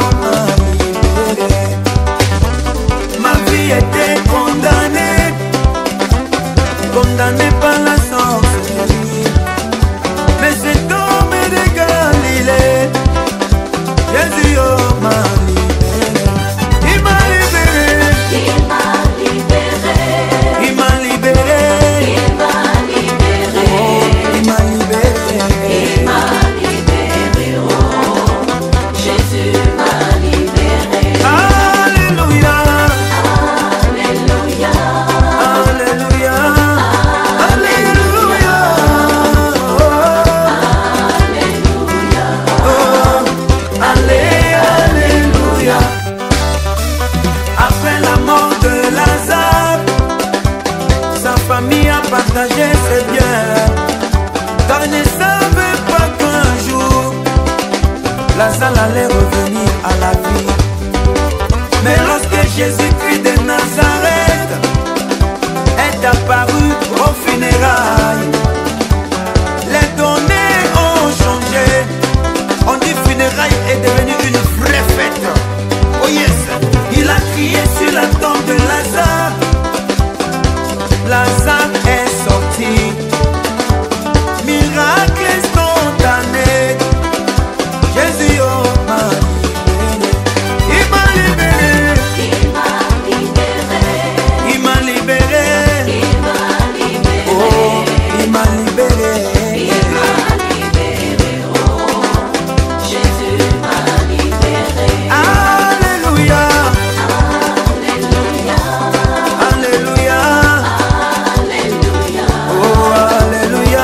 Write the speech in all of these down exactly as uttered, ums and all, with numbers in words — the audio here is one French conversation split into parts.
m'a libéré. Ma vie était condamnée, condamnée par la sorcellerie. Mais cet homme de Galilée, Jésus oh, m'a libéré. Il m'a libéré. Il m'a libéré. Il m'a libéré. Il m'a libéré. Oh, il m'a libéré. Il m'a libéré. Oh, Jésus m'a libéré. Alléluia. Alléluia. Alléluia. Alléluia. Oh, allé, alléluia. Après la mort de Lazare, sa famille a partagé ses biens, car il ne savait pas qu'un jour Lazare allait revenir à la vie. Mais lorsque Jésus-Christ de Nazareth est apparu au funérailles, les données ont changé. On dit funérailles est devenu une vraie fête. Oh yes, il a crié sur la tombe de Lazare. Lazare est sorti. Miracle instantané. Jésus oh, m'a libéré. Il m'a libéré. Il m'a libéré. Il m'a libéré. Il m'a libéré. Oh, il m'a libéré. Il m'a libéré. Oh, Jésus m'a libéré. Alléluia. Alléluia. Alléluia. Alléluia. Oh, alléluia.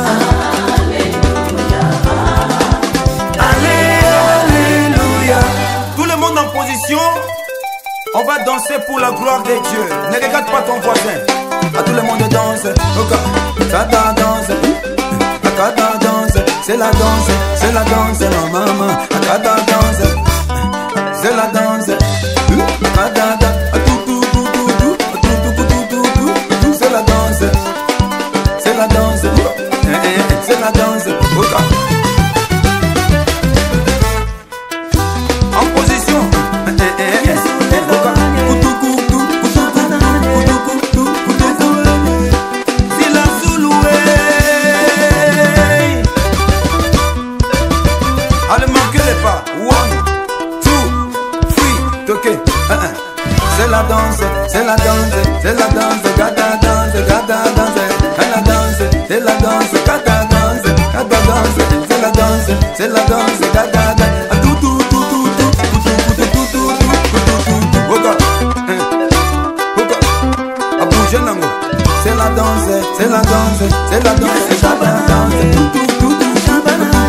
Allé, alléluia. Tout le monde en position. On va danser pour la gloire de Dieu. Ne regarde pas ton voisin. À tout le monde danse. Ok. Tata danse. Akata danse. C'est la danse. C'est la danse. Ma maman. Akata danse. C'est la danse. Akata danse. C'est la danse. C'est la danse. C'est la danse. Ok. En position. Si la Zouloué. Allez, manquez pas. One, two, three, toquez. C'est la danse, c'est la danse, c'est la danse, gata danse, gata danse, la danse, c'est la danse, gata danse, gata danse, c'est la danse, c'est la danse, gata danse. Tout, tout, tout, tout, tout, tout, tout, tout, tout, tout, tout, tout, regarde, regarde, à bouger l'angle. C'est la danse, c'est la danse, c'est la danse, gata danse. Tout, tout, tout, tout, tout,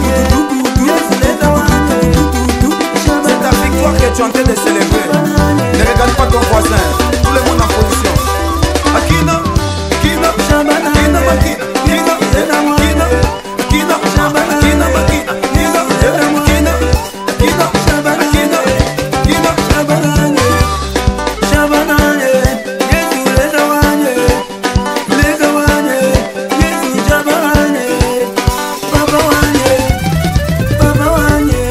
c'est ta victoire que tu es en train de célébrer. Ne regarde pas ton voisin. Tout le monde en position. Akina, Akina, Akina, Akina, Akina, Akina, Akina, Akina, Akina, Akina, Akina, Akina, Akina, Shabanane, Shabanane, Yesu lezawane, lezawane, Yesu Shabanane, Papa wane, Papa wane.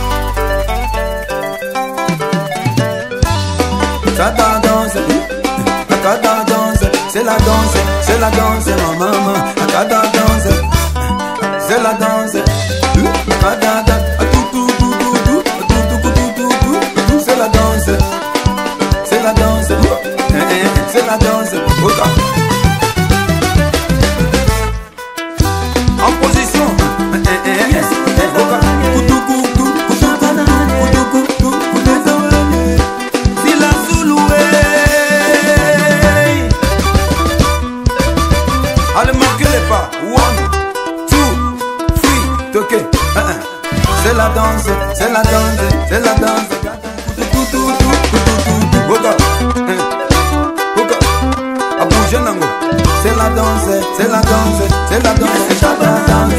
Tata danse, Akata danse, c'est la danse, c'est la danse, ma maman. Akata danse, c'est la danse, Akata danse, c'est la danse, c'est la danse, c'est la danse. En position. Si la Zouloué. Allez, marquez les pas. One, two, three, toquez. C'est la danse, c'est la danse, c'est la danse. Regarde, regarde, à bouger l'angle. C'est la danse, c'est la danse, c'est la danse, c'est la danse.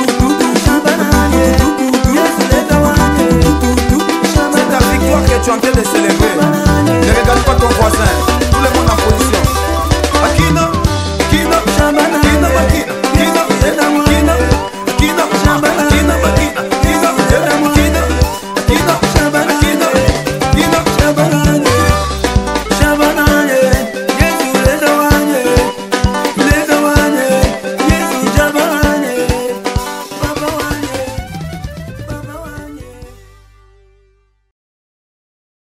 C'est ta victoire que tu es en train de célébrer. Ne regarde pas ton voisin. Tout le monde en position. Akina, Akina, Akina, Akina, Akina, Akina, Akina, Akina, Akina, Akina, Akina, Akina, Akina, Akina, bana